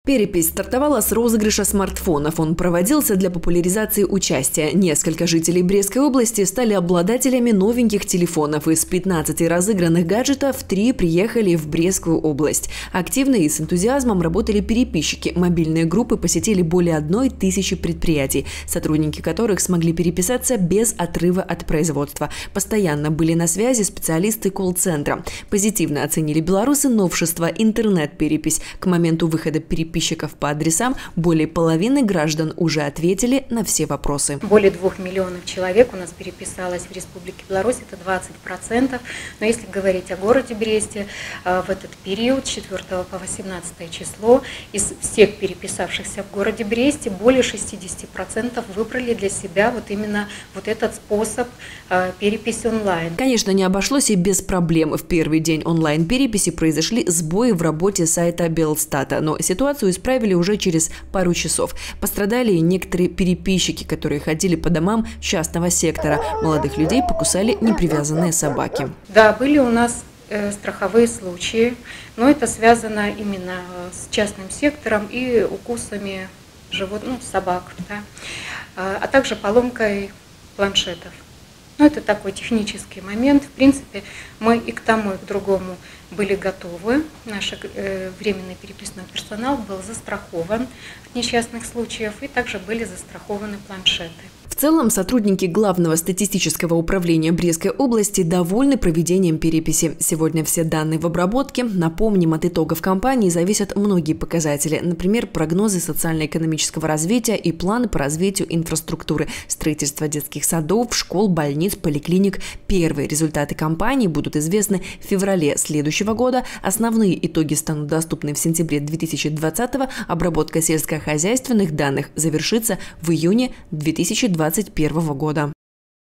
Перепись стартовала с розыгрыша смартфонов. Он проводился для популяризации участия. Несколько жителей Брестской области стали обладателями новеньких телефонов. Из 15 разыгранных гаджетов 3 приехали в Брестскую область. Активно и с энтузиазмом работали переписчики. Мобильные группы посетили более 1000 предприятий, сотрудники которых смогли переписаться без отрыва от производства. Постоянно были на связи специалисты колл-центра. Позитивно оценили белорусы новшество интернет-перепись. К моменту выхода переписчиков по адресам более половины граждан уже ответили на все вопросы. Более 2 миллионов человек у нас переписалось в Республике Беларусь, это 20%. Но если говорить о городе Бресте, в этот период с 4 по 18 число из всех переписавшихся в городе Бресте более 60% выбрали для себя именно этот способ переписи онлайн. Конечно, не обошлось и без проблем. В первый день онлайн-переписи произошли сбои в работе сайта Белстата, но ситуацию исправили уже через пару часов. Пострадали и некоторые переписчики, которые ходили по домам частного сектора. Молодых людей покусали непривязанные собаки. Да, были у нас страховые случаи, но это связано именно с частным сектором и укусами собак, да, а также поломкой планшетов. Но это такой технический момент. В принципе, мы и к тому, и к другому были готовы. Наш временный переписной персонал был застрахован от несчастных случаев, и также были застрахованы планшеты. В целом, сотрудники Главного статистического управления Брестской области довольны проведением переписи. Сегодня все данные в обработке. Напомним, от итогов кампании зависят многие показатели. Например, прогнозы социально-экономического развития и планы по развитию инфраструктуры, строительство детских садов, школ, больниц, поликлиник. Первые результаты кампании будут известны в феврале следующего года. Основные итоги станут доступны в сентябре 2020-го. Обработка сельскохозяйственных данных завершится в июне 2021 года.